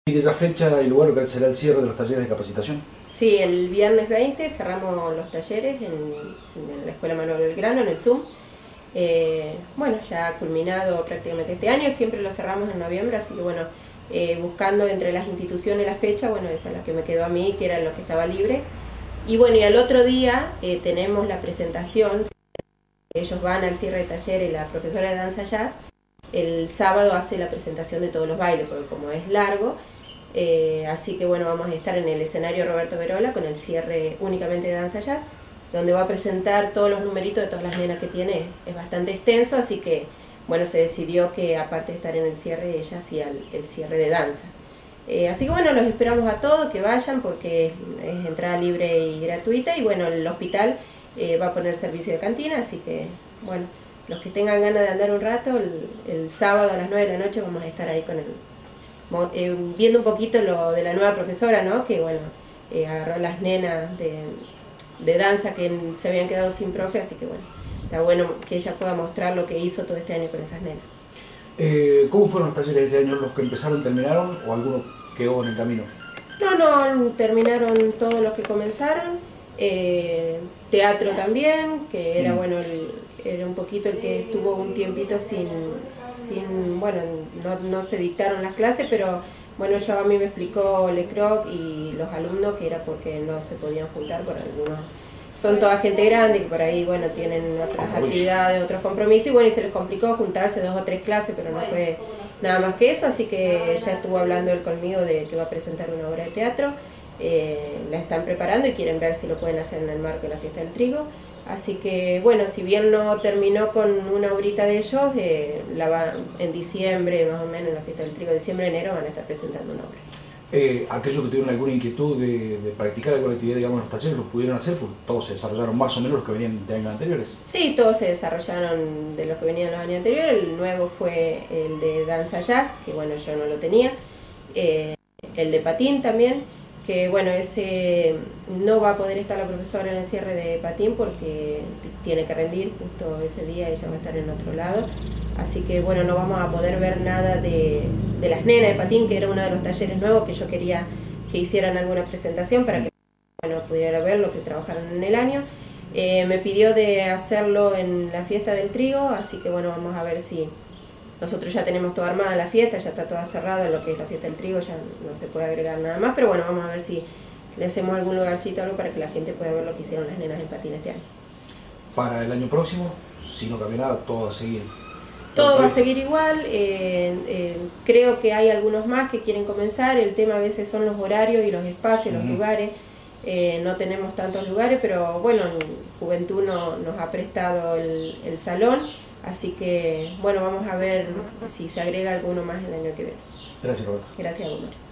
¿Y esa fecha y lugar que será el cierre de los talleres de capacitación? Sí, el viernes 20 cerramos los talleres en la Escuela Manuel Belgrano, en el Zoom. Bueno, ya ha culminado prácticamente este año, siempre lo cerramos en noviembre, así que bueno, buscando entre las instituciones la fecha, bueno, esa es la que me quedó a mí, que era lo que estaba libre. Y bueno, y al otro día tenemos la presentación, ellos van al cierre de talleres, la profesora de danza jazz, el sábado hace la presentación de todos los bailes, porque como es largo, así que bueno, vamos a estar en el escenario Roberto Verola con el cierre únicamente de danza jazz, donde va a presentar todos los numeritos de todas las nenas que tiene. Es bastante extenso, así que bueno, se decidió que aparte de estar en el cierre, ella hacía el cierre de danza. Así que bueno, los esperamos a todos que vayan porque es entrada libre y gratuita, y bueno, el hospital va a poner servicio de cantina, así que bueno, los que tengan ganas de andar un rato, el sábado a las 9 de la noche vamos a estar ahí con viendo un poquito lo de la nueva profesora, ¿no? Que bueno, agarró a las nenas de danza que se habían quedado sin profe, así que bueno, está bueno que ella pueda mostrar lo que hizo todo este año con esas nenas. ¿Cómo fueron los talleres de este año? ¿Los que empezaron terminaron o alguno quedó en el camino? No, terminaron todos los que comenzaron. Teatro también, que era bueno, era un poquito el que estuvo un tiempito bueno, no se dictaron las clases, pero bueno, a mí me explicó Lecroc y los alumnos que era porque no se podían juntar por algunos. Son toda gente grande que por ahí, bueno, tienen otras actividades, otros compromisos, y bueno, y se les complicó juntarse 2 o 3 clases, pero no fue nada más que eso, así que ya estuvo hablando él conmigo de que va a presentar una obra de teatro. La están preparando y quieren ver si lo pueden hacer en el marco de la Fiesta del Trigo. Así que bueno, si bien no terminó con una obrita de ellos, en diciembre, más o menos, en la Fiesta del Trigo, diciembre-enero, van a estar presentando una obra. Aquellos que tuvieron alguna inquietud de practicar alguna actividad, digamos, en los talleres, ¿los pudieron hacer? Porque todos se desarrollaron más o menos los que venían de años anteriores. Sí, todos se desarrollaron de los que venían los años anteriores. El nuevo fue el de danza jazz, que bueno, yo no lo tenía. El de patín también, que bueno, ese no va a poder estar la profesora en el cierre de patín porque tiene que rendir, justo ese día ella va a estar en otro lado, así que bueno, no vamos a poder ver nada de las nenas de patín, que era uno de los talleres nuevos que yo quería que hicieran alguna presentación para que bueno, pudiera ver lo que trabajaron en el año. Me pidió de hacerlo en la Fiesta del Trigo, así que bueno, vamos a ver si nosotros ya tenemos toda armada la fiesta, ya está toda cerrada lo que es la Fiesta del Trigo, ya no se puede agregar nada más, pero bueno, vamos a ver si le hacemos algún lugarcito o algo para que la gente pueda ver lo que hicieron las nenas de patín este año. Para el año próximo, si no cambia nada, todo va a seguir. Todo va a seguir igual, creo que hay algunos más que quieren comenzar, el tema a veces son los horarios y los espacios, los lugares. No tenemos tantos lugares, pero bueno, Juventud nos ha prestado el salón, así que bueno, vamos a ver si se agrega alguno más el año que viene. Gracias, Roberto. Gracias, Omar.